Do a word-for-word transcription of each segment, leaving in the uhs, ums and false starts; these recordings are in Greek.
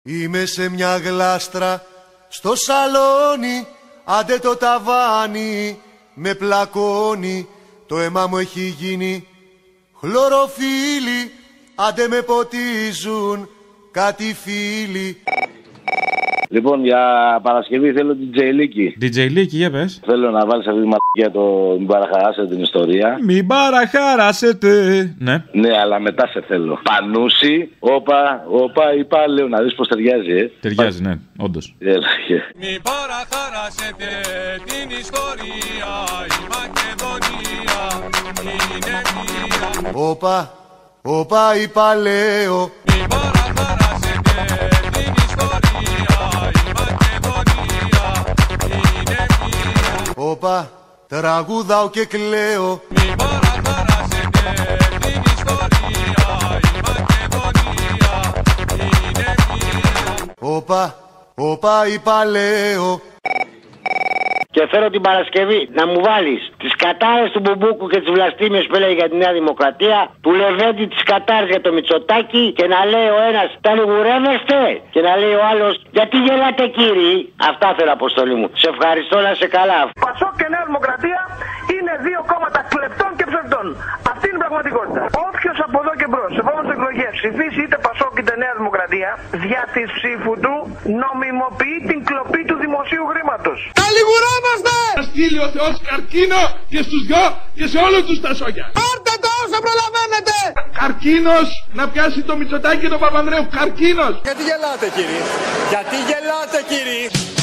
Είμαι σε μια γλάστρα στο σαλόνι, άντε το ταβάνι με πλακώνει. Το αίμα μου έχει γίνει χλωροφύλλι, άντε με ποτίζουν κάτι φίλοι. Λοιπόν, για Παρασκευή θέλω την Τζεϊλίκη. Την Τζεϊλίκη, για πες. Θέλω να βάλεις αυτή τη μαλακία το μην παραχαράσετε την ιστορία. Μην παραχαράσετε. Ναι. Ναι, αλλά μετά σε θέλω. Πανούση, όπα, όπα, είπα, λέω να δεις πως ταιριάζει, ε. Ταιριάζει, ναι, όντως. Έλα, μην παραχαράσετε την ιστορία. Η Μακεδονία είναι μία. Όπα, όπα, είπα, λέω. Μην παραχαράσετε την ιστορία. Η Μακεδονία είναι μία. Όπα, τραγουδάω και κλαίω. Μην παραχαράσετε την ιστορία. Η Μακεδονία είναι μία. Όπα, όπα, είπα, λέω. Και θέλω την Παρασκευή να μου βάλεις τις κατάρες του Μπουμπούκου και τις βλαστήμιες που έλεγε για τη Νέα Δημοκρατία, του Λεβέντη τις κατάρες για το Μητσοτάκι και να λέει ο ένας τα λιγουρεύεστε και να λέει ο άλλος γιατί γελάτε κύριοι. Αυτά θέλω, Αποστολή μου. Σε ευχαριστώ, να είσαι καλά. Πασόκ και Νέα Δημοκρατία είναι δύο κόμματα κλεπτών και ψευτών. Αυτή είναι η πραγματικότητα. Όποιος από εδώ και μπρος, σε επόμενες εκλογές ψηφίσει είτε Πασόκ είτε Νέα Δημοκρατία, δια της ψήφου του νομιμοποιεί την κλοπή του δημοσίου χρήματος. Τα λιγουρεύεστε! Θα στείλει ο Θεός καρκίνο και στους δυο και σε όλους τους τα σόγια. Πάρτε το όσο προλαβαίνετε! Καρκίνος να πιάσει το Μητσοτάκι και τον Παπανδρέου. Καρκίνος! Γιατί γελάτε κύριοι? Γιατί γελάτε κύριοι?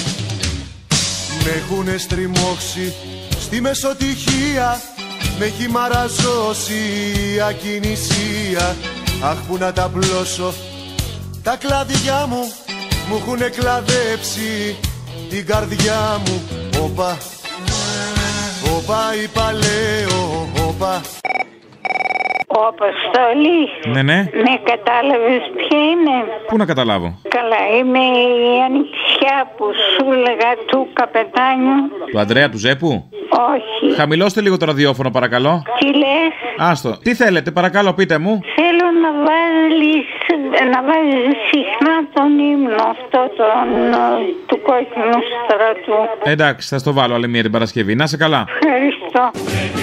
Με έχουνε στριμώξει στη μεσοτυχία, με έχει μαραζώσει η ακινησία. Αχ, που να τα πλώσω τα κλαδιά μου, μου έχουνε κλαδέψει την καρδιά μου. Όπα, όπα, είπα, λέω, όπα. Ο Αποστόλη. Ναι, ναι. Με κατάλαβες ποια είναι? Πού να καταλάβω? Καλά, είμαι η ανιψιά που σου έλεγα του καπετάνιου. Του Ανδρέα του Ζέπου? Όχι. Χαμηλώστε λίγο το ραδιόφωνο, παρακαλώ. Τι λες? Άστο. Τι θέλετε, παρακαλώ, πείτε μου. Θέλω να βάλεις, να βάζεις συχνά τον ύμνο αυτό τον, του κόκκινου στρατού. Εντάξει, θα στο βάλω άλλη μία την Παρασκευή. Να σε καλά. Ευχαριστώ.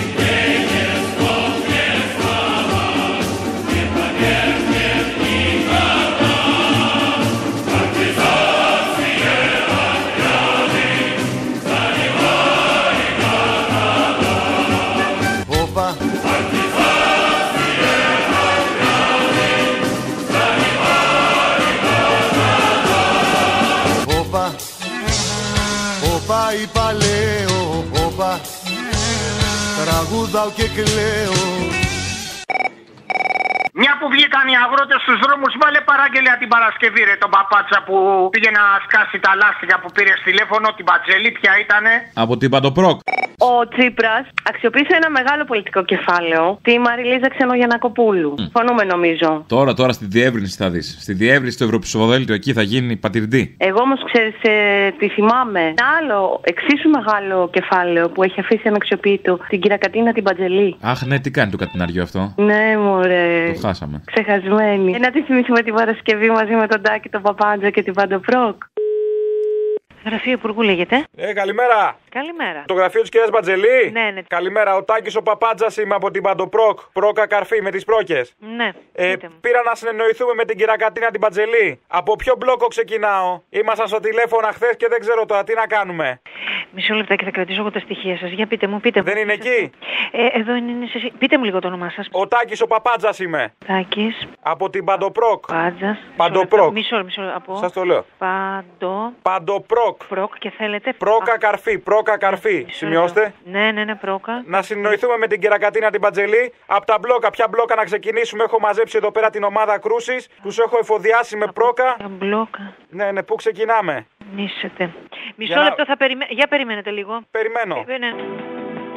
Όπα, είπα, λέω, όπα, τραγουδάω και κλαίω. Μια που βγήκαν οι αγρότες στους δρόμους, βάλε παράγγελια την Παρασκευή ρε τον παπάτσα που πήγε να σκάσει τα λάστιχα που πήρε τηλέφωνο, την Πατζελή, ποια ήτανε? Από την Παντοπρόκ. Ο Τσίπρας αξιοποίησε ένα μεγάλο πολιτικό κεφάλαιο, τη Μαριλίζα Ξενογιαννακοπούλου. Mm. Φωνούμε νομίζω. Τώρα, τώρα στη διεύρυνση θα δεις. Στη διεύρυνση του Ευρωψηφοδέλτιου εκεί θα γίνει πατηρντή. Εγώ όμως ξέρεις, ε, τη θυμάμαι. Ένα άλλο εξίσου μεγάλο κεφάλαιο που έχει αφήσει αναξιοποιητό, την Κυρακατίνα την Πατζελή. Αχ, ναι, τι κάνει το κατιναριό αυτό? Ναι, μωρέ. Το χάσαμε. Ξεχασμένη. Ε, να τη θυμίσουμε την Παρασκευή μαζί με τον Τάκη, τον Παπάντζα και την Παντοπρόκ. Γραφείο Υπουργού λέγεται. Ε, καλημέρα. Καλημέρα. Το γραφείο της κυρίας Μπατζελή. Ναι, ναι. Καλημέρα, ο Τάκης ο Παπάντζας είμαι από την Παντοπρόκ. Πρόκα καρφί με τις πρόκες. Ναι. Ε, πήρα να συνεννοηθούμε με την Κυρακατίνα την Μπατζελή. Από ποιο μπλόκο ξεκινάω? Ήμασταν στο τηλέφωνο χθες και δεν ξέρω τώρα τι να κάνουμε. Μισό λεπτάκι, θα κρατήσω εγώ τα στοιχεία σας. Για πείτε μου, πείτε μου. Δεν είναι εκεί? Ε, εδώ είναι, είναι σε... Πείτε μου λίγο το όνομά σας. Ο Τάκης ο Παπάντζας είμαι. Τάκης. Από την Παντοπρόκ. Παντζας. Παντοπρόκ. Μισό, μισό, από... Σας το λέω. Παντο... Παντοπρόκ. Προκ και θέλετε... Πρόκα Α... καρφί, πρόκα καρφί. Σημειώστε. Ναι, ναι, ναι, πρόκα. Να συνεννοηθούμε με την Κυρακατίνα την Μπατζελή. Από τα μπλόκα, ποια μπλόκα να ξεκινήσουμε? Έχω μαζέψει εδώ πέρα την ομάδα κρούσης. Τους έχω εφοδιάσει με πρόκα. Τα μπλόκα. Ναι, ναι, πού ξεκινάμε? Νίσετε. Μισό λεπτό, να... θα περιμέ... Για περιμένετε λίγο. Περιμένω. Ε, ναι.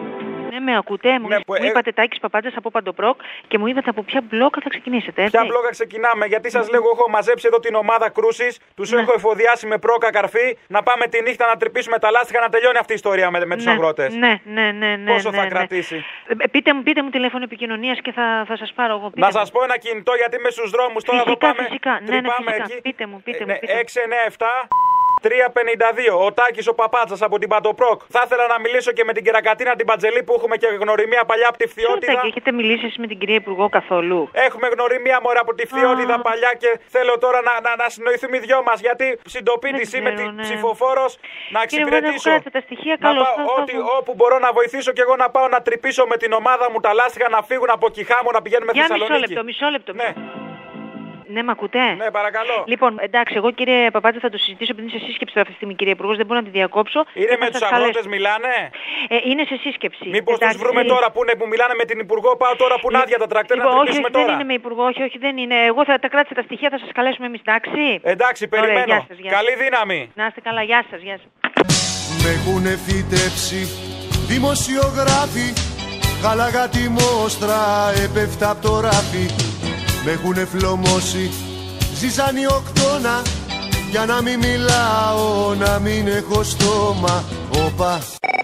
Ναι, με ακούτε. Μου, Ναι, που, μου ε... είπατε Τάκης Παπάντζας από Παντοπρόκ και μου είπατε από ποια μπλόκα θα ξεκινήσετε. Έτσι. Ποια μπλόκα ξεκινάμε, γιατί σας λέγω, έχω μαζέψει εδώ την ομάδα κρούσης, τους ναι. έχω εφοδιάσει με πρόκα καρφί, να πάμε τη νύχτα να τρυπήσουμε τα λάστιχα, να τελειώνει αυτή η ιστορία με, με τους ναι, αγρότες. Ναι, ναι, ναι, ναι. Πόσο ναι, θα ναι. κρατήσει. Ε, πείτε, μου, πείτε μου τηλέφωνο επικοινωνίας και θα, θα σας πάρω εγώ. Να σας πω ένα κινητό, γιατί είμαι στους δρόμους τώρα. Φυσικά, εδώ πάμε. Φυσικά, ναι, ναι, φυσικά. Εκεί. Πείτε μου, πείτε ε, μου. Πείτε έξι εννιά επτά τρία πενήντα δύο. Ο Τάκης ο Παπάτσας από την Παντοπρόκ. Θα ήθελα να μιλήσω και με την Κυρακατίνα την Παντζελή που έχουμε και γνωριμία παλιά από τη Φθιώτιδα. Τάκη, έχετε μιλήσει εσείς με την κυρία Υπουργό καθόλου? Έχουμε γνωριμία μωρέ από τη Φθιώτιδα παλιά και θέλω τώρα να, να, να συνοηθούμε οι δυο μας. Γιατί συντοπίτης είμαι ναι. ψηφοφόρος να εξυπηρετήσω. Τα στοιχεία, να πάω, θα, ό,τι, θα... Όπου μπορώ να βοηθήσω και εγώ να πάω να τρυπήσω με την ομάδα μου τα λάστιχα, να φύγουν από Κιχάμου, να πηγαίνουμε Για Θεσσαλονίκη. Μισό λεπτό, μισό λεπτό. Ναι. Ναι, με ακούτε? Ναι, παρακαλώ. Λοιπόν, εντάξει, εγώ κύριε Παπάτζα θα το συζητήσω επειδή είναι σε σύσκεψη αυτή τη στιγμή, κύριε Υπουργός, δεν μπορώ να τη διακόψω. Είναι με τους αγρότες μιλάνε? Ε, είναι σε σύσκεψη. Μήπως τους βρούμε τώρα που, είναι, που μιλάνε με την Υπουργό, πάω τώρα που είναι άδεια τα τρακτέρ λοιπόν, να τρυπήσουμε όχι, τώρα. Δεν είναι με Υπουργό, όχι, όχι, δεν είναι. Εγώ θα τα κράτησα τα στοιχεία, θα σας καλέσουμε εμείς, εντάξει. Εντάξει, περιμένω. Ωραία, γεια σας, γεια σας. Καλή δύναμη. Να είστε καλά, γεια σας, γεια σας. Με έχουνε φυτέψει δημοσιογράφοι, χάλαγα τη μόστρα, έπεφτα απ' το ράφι. Με έχουνε φλωμώσει, ζήσαν οι οκτώνα, για να μην μιλάω, να μην έχω στόμα. Όπα.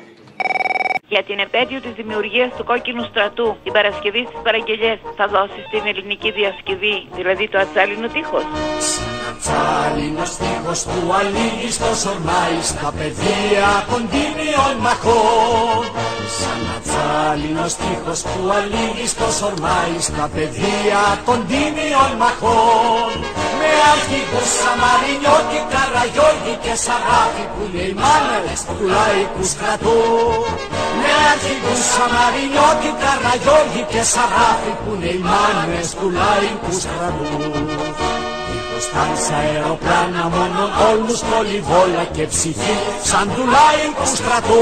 Για την επέτειο της δημιουργίας του Κόκκινου Στρατού, την Παρασκευή στις παραγγελιές, θα δώσεις την ελληνική διασκευή, δηλαδή το ατσάλινο τείχος. Σαν ατσάλινος τείχος που αλήγει στο σορμάι στα πεδία κοντίνιων μαχών. Σαν ατσάλινος τείχος που αλήγει στο σορμάι στα πεδία κοντίνιων μαχών. Με αρχηγούς Σαμαρινιώτη, Καραγιώργη και Σαράφη που είναι οι μάνερες του λαϊκού στρατού. Με αρχηγούς Σαμαρινιώτη, Καραγιώργη και Σαράφη που είναι οι μάνες του λαϊκού στρατού. Στάνσα αεροπλάνα μόνο όλους πολυβόλα και ψυχή σαν του λαϊκού στρατού.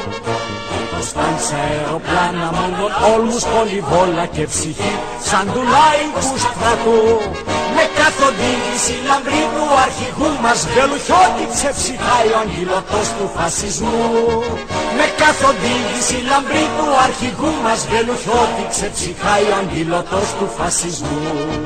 Στάνσα αεροπλάνα μόνο όλους πολυβόλα και ψυχή σαν του λαϊκού στρατού. Με καθοδήγηση λαμπρή του αρχηγού μας Βελουχιώτη ξεψυχάει ο αγγυλωτός του φασισμού. Με καθοδήγηση λαμπρή του αρχηγού μας Βελουχιώτη ξεψυχάει ο αγγυλωτός του φασισμού.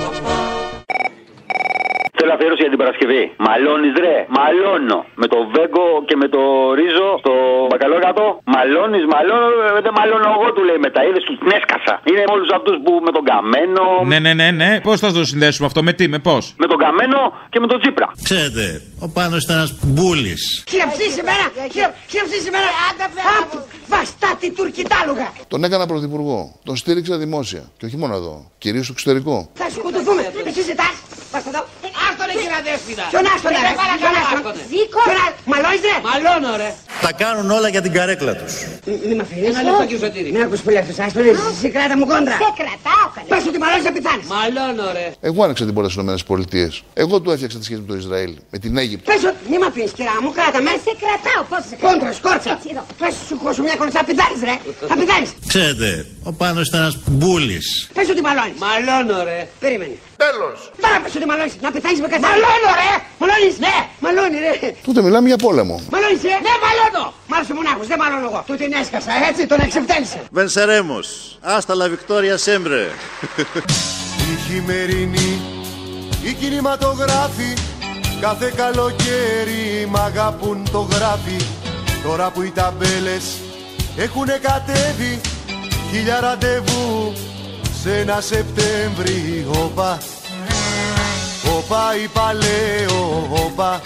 Θέλω αφιέρωση για την Παρασκευή. Μαλώνεις ρε, μαλώνω. Με το βέγκο και με το ρίζο, το μπακαλόκατο. Μαλώνεις, μαλώνω, δεν μαλώνω εγώ του λέει μετά. Είδες τους την έσκασα. Είναι με όλους αυτούς που με τον Καμένο. Ναι, ναι, ναι, ναι. Πώς θα το συνδέσουμε αυτό, με τι, με πώς? Με τον Καμένο και με τον Τσίπρα. Ξέρετε, ο Πάνος ήταν ένας μπούλης. Χειραψή σήμερα, χειραψή σήμερα. Βαστάτη τουρκιτάλουγα. Τον έκανα πρωθυπουργό. Τον στήριξα δημόσια. Και όχι μόνο εδώ, κυρίως στο εξωτερικό. Θα σκοτωθούμε. Εσύ ζητάς. Άστον ρε κύριε αδέσποινα. Ποιον άστον ρε. Ποιον άστον. Δίκο. Μαλώνεις ρε. Μαλώνω ρε. Τα κάνουν όλα για την καρέκλα τους. Μη μ' αφήνεις. Ένα λεπτό κύριε Σωτήρη. Μην ακούς πολύ αυτός. Άστον ρε. Εσύ κράτα μου κόντρα. Σε κρατάω καλέ. Πες ότι μαλώνεις να πεθάνεις. Μαλώνω ρε. Εγώ άνοιξα την πόρτα στις ΗΠΑ. Εγώ του έφτιαξα τη σχέση με το Ισραήλ. Με την Αίγυπτο. Πες ότι μη μ' αφήνεις κυρά μου. Κράτα με. Σε κρατάω. Πώς σε κρατάω. Κόντρα σκόρτσα. Πες σου χώσου μια κόντρα. Θα πεθάνεις ρε. Θα πεθάνεις. Ξέρετε, ο Πάνος ήταν ένας μπούλης. Πες ότι μαλώνεις. Μαλώνω ρε. Περίμενε. Τέλος. Τώρα πες ότι μαλώνεις. Να πεθάνεις με καθένα. Μαλώνω ρε. Μαλώνεις. Ναι. Μαλώνει ρε. Τότε μιλάμε για πόλεμο. Μαλώνεις ρε. Ναι μαλώνω. Μ' άρεσε μονάχος. Δεν μαλώνω εγώ. Του την έσκασα έτσι. Τον εξευτέλισα. Βενσερέμος. Άστα λα Βικτόρια Σέμπρε. Η χειμερινή, οι κινηματογράφοι κάθε καλοκαίρι μ' αγαπούν το γράφει. Τώρα που οι ταμπέλες έχουνε κατέβει, χίλια ραντεβού σε ένα Σεπτέμβρη. Όπα, όπα είπα λέω, όπα,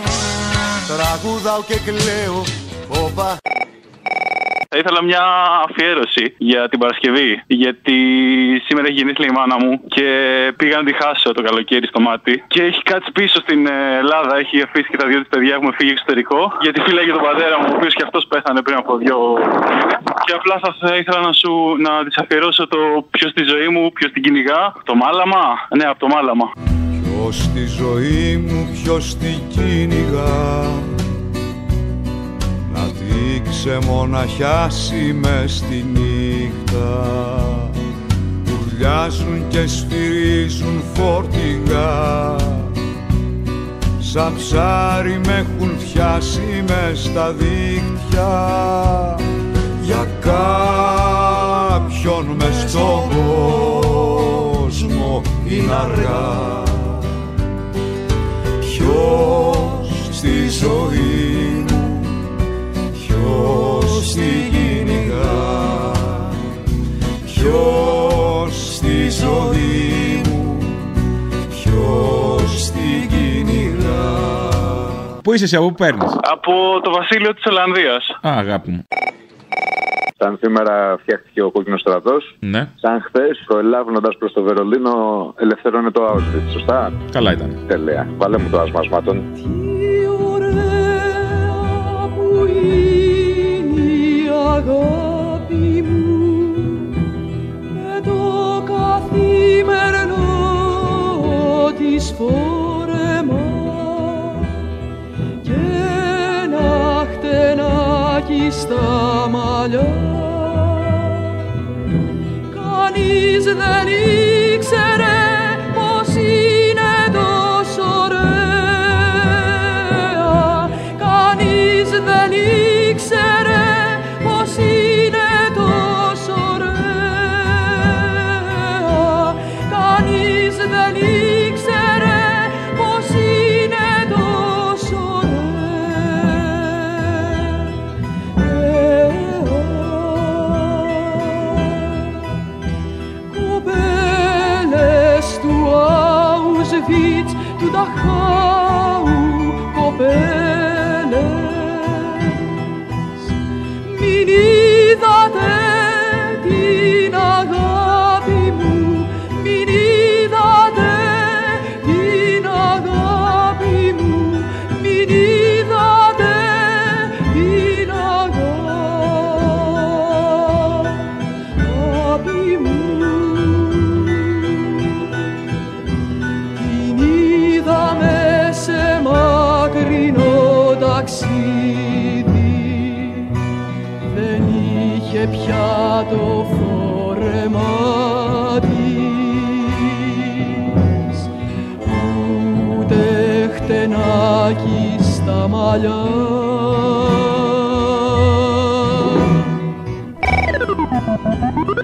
τραγουδάω και κλαίω, όπα. Θα ήθελα μια αφιέρωση για την Παρασκευή. Γιατί σήμερα έχει γεννήθλια η μάνα μου και πήγα να τη χάσω το καλοκαίρι στο μάτι. Και έχει κάτσει πίσω στην Ελλάδα, έχει αφήσει και τα δύο της παιδιά, έχουμε φύγει εξωτερικό. Γιατί φύλαγε τον πατέρα μου, ο οποίος και αυτός πέθανε πριν από δύο μήνες. Και απλά θα ήθελα να σου να της αφιερώσω το ποιος στη ζωή μου, ποιος την κυνηγά. Το μάλαμα. Ναι, από το μάλαμα. Ποιος στη ζωή μου, ποιος την κυνηγά. Να τη ξεμοναχιάσει μες στη νύχτα. Ουρλιάζουν και σφυρίζουν φορτηγά. Σαν ψάρι με έχουν πιάσει μες στα δίχτυα. Για κάτι κάποιον μες στον κόσμο είναι αργά. Ποιος στη ζωή μου, ποιος την κυνηγά, ποιος στη ζωή μου, ποιος την κυνηγά. Πού είσαι εσύ, από πού παίρνεις? Από το βασίλειο της Ολλανδίας. Α, αγάπη μου. Σαν σήμερα φτιάχτηκε ο κόκκινος στρατός. Ναι. Σαν χθες, προελάβνοντας προς το Βερολίνο, ελευθερώνει το Auschwitz. Σωστά. Καλά ήταν. Τέλεια. Βάλε μου το ασμασμάτων. Που είναι η αγάπη μου με το καθημερινό της φόρεμα και ένα χτενάκι στα μαλλιά. Κανείς δεν ήξερε πως είναι τόσο ωραία. Κανείς δεν ήξερε πως είναι τόσο ωραία. Κανείς δεν ήξερε πως είναι τόσο Auschwitz, του Dachau, κοπέλες. Μην είδατε την αγάπη μου, μην είδατε την αγάπη μου, μην είδατε την αγάπη μου. Σε μακρινό ταξίδι δεν είχε πια το φόρεμα της, ούτε χτενάκι στα μαλλιά.